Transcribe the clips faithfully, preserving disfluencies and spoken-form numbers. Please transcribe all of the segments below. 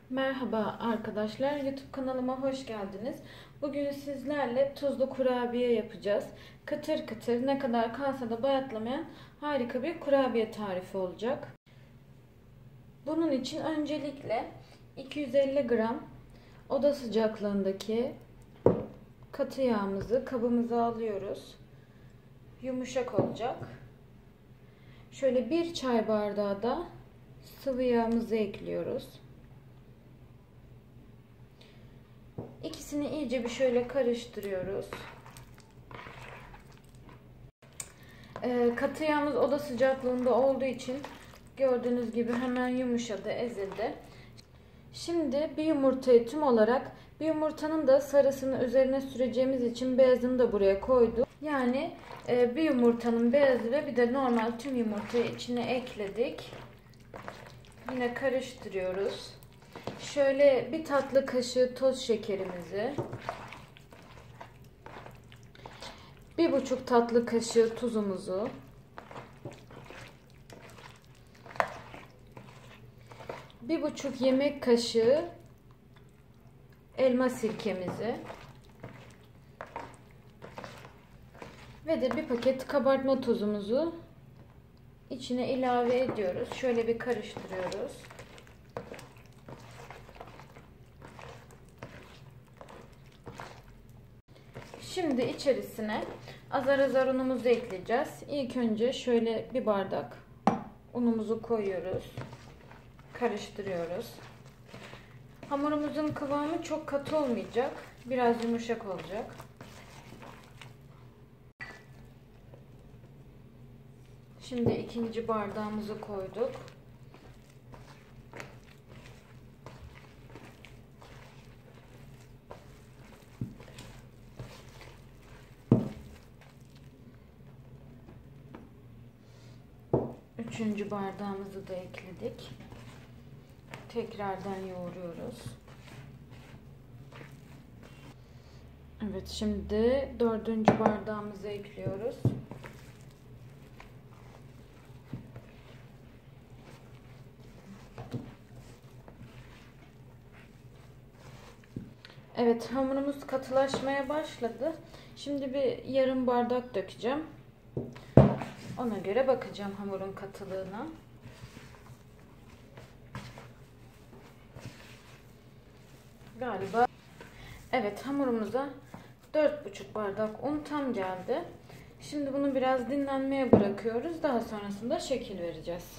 Merhaba arkadaşlar, YouTube kanalıma hoş geldiniz. Bugün sizlerle tuzlu kurabiye yapacağız. Kıtır kıtır, ne kadar kalsa da bayatlamayan harika bir kurabiye tarifi olacak. Bunun için öncelikle iki yüz elli gram oda sıcaklığındaki katı yağımızı kabımıza alıyoruz. Yumuşak olacak. Şöyle bir çay bardağı da sıvı yağımızı ekliyoruz. İkisini iyice bir şöyle karıştırıyoruz. Ee, katı yağımız oda sıcaklığında olduğu için gördüğünüz gibi hemen yumuşadı, ezildi. Şimdi bir yumurtayı tüm olarak, bir yumurtanın da sarısını üzerine süreceğimiz için beyazını da buraya koyduk. Yani e, bir yumurtanın beyazı ve bir de normal tüm yumurtayı içine ekledik. Yine karıştırıyoruz. Şöyle bir tatlı kaşığı toz şekerimizi, bir buçuk tatlı kaşığı tuzumuzu, bir buçuk yemek kaşığı elma sirkemizi ve de bir paket kabartma tozumuzu içine ilave ediyoruz. Şöyle bir karıştırıyoruz. Şimdi içerisine azar azar unumuzu ekleyeceğiz. İlk önce şöyle bir bardak unumuzu koyuyoruz. Karıştırıyoruz. Hamurumuzun kıvamı çok katı olmayacak. Biraz yumuşak olacak. Şimdi ikinci bardağımızı koyduk. Üçüncü bardağımızı da ekledik. Tekrardan yoğuruyoruz. Evet, şimdi dördüncü bardağımızı ekliyoruz. Evet, hamurumuz katılaşmaya başladı. Şimdi bir yarım bardak dökeceğim. Ona göre bakacağım hamurun katılığına. Galiba. Evet, hamurumuza dört buçuk bardak un tam geldi. Şimdi bunu biraz dinlenmeye bırakıyoruz. Daha sonrasında şekil vereceğiz.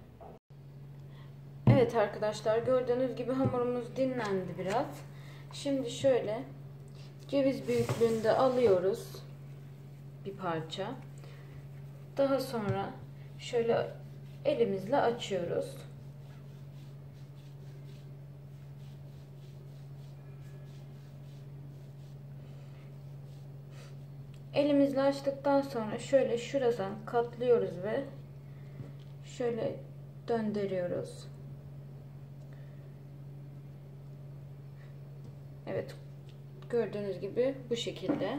Evet arkadaşlar, gördüğünüz gibi hamurumuz dinlendi biraz. Şimdi şöyle ceviz büyüklüğünde alıyoruz bir parça. Daha sonra şöyle elimizle açıyoruz. Elimizle açtıktan sonra şöyle şuradan katlıyoruz ve şöyle döndürüyoruz. Evet, gördüğünüz gibi bu şekilde.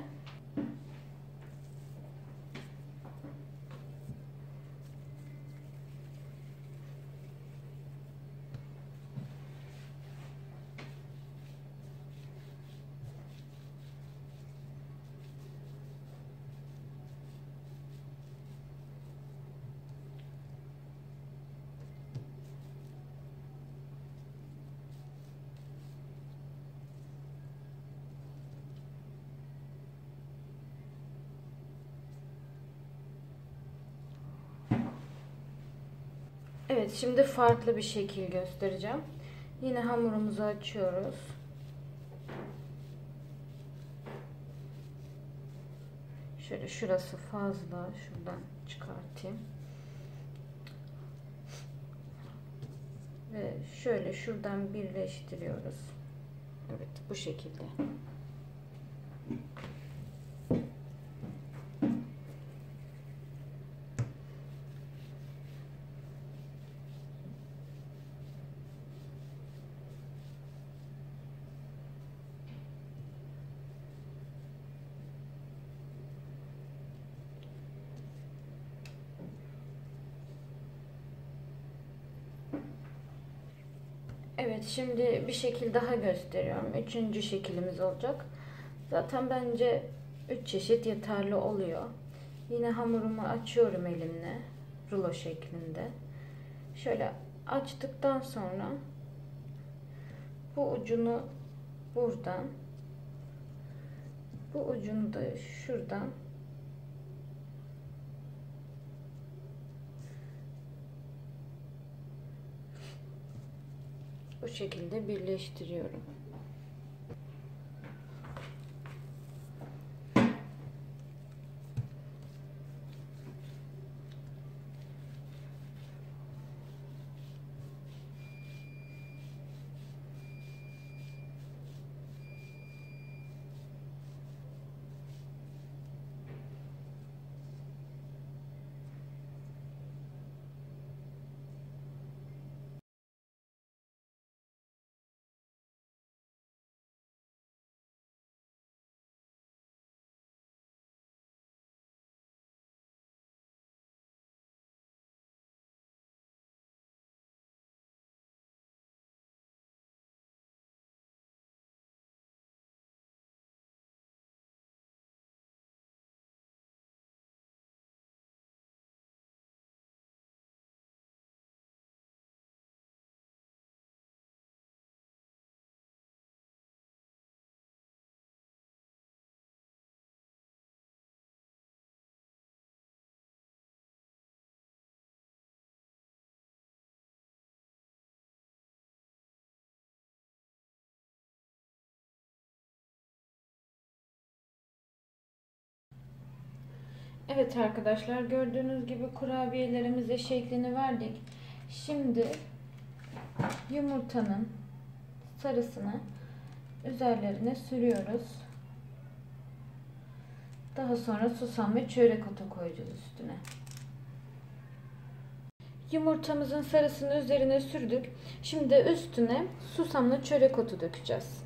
Evet, şimdi farklı bir şekil göstereceğim. Yine hamurumuzu açıyoruz. Şöyle şurası fazla, şuradan çıkartayım. Ve şöyle şuradan birleştiriyoruz. Evet, bu şekilde. Evet, şimdi bir şekil daha gösteriyorum. Üçüncü şeklimiz olacak. Zaten bence üç çeşit yeterli oluyor. Yine hamurumu açıyorum elimle. Rulo şeklinde. Şöyle açtıktan sonra bu ucunu buradan, bu ucunu da şuradan bu şekilde birleştiriyorum. Evet arkadaşlar, gördüğünüz gibi kurabiyelerimize şeklini verdik. Şimdi yumurtanın sarısını üzerlerine sürüyoruz. Daha sonra susam ve çörek otu koyacağız üstüne. Yumurtamızın sarısını üzerine sürdük. Şimdi üstüne susamla çörek otu dökeceğiz.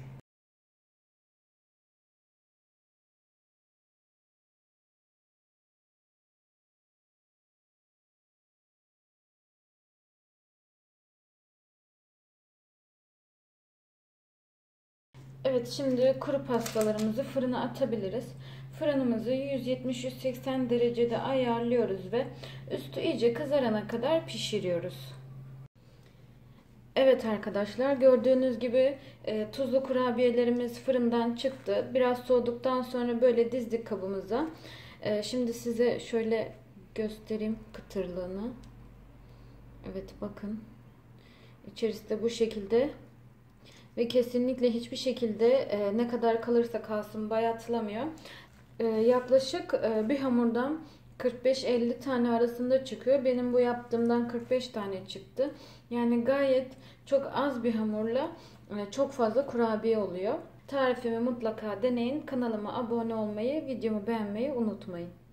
Evet, şimdi kuru pastalarımızı fırına atabiliriz. Fırınımızı yüz yetmiş yüz seksen derecede ayarlıyoruz ve üstü iyice kızarana kadar pişiriyoruz. Evet arkadaşlar, gördüğünüz gibi e, tuzlu kurabiyelerimiz fırından çıktı. Biraz soğuduktan sonra böyle dizdik kabımıza. E, şimdi size şöyle göstereyim kıtırlığını. Evet, bakın. İçerisi de bu şekilde. Ve kesinlikle hiçbir şekilde e, ne kadar kalırsa kalsın bayatlamıyor. E, yaklaşık e, bir hamurdan kırk beş elli tane arasında çıkıyor. Benim bu yaptığımdan kırk beş tane çıktı. Yani gayet çok az bir hamurla e, çok fazla kurabiye oluyor. Tarifimi mutlaka deneyin. Kanalıma abone olmayı, videomu beğenmeyi unutmayın.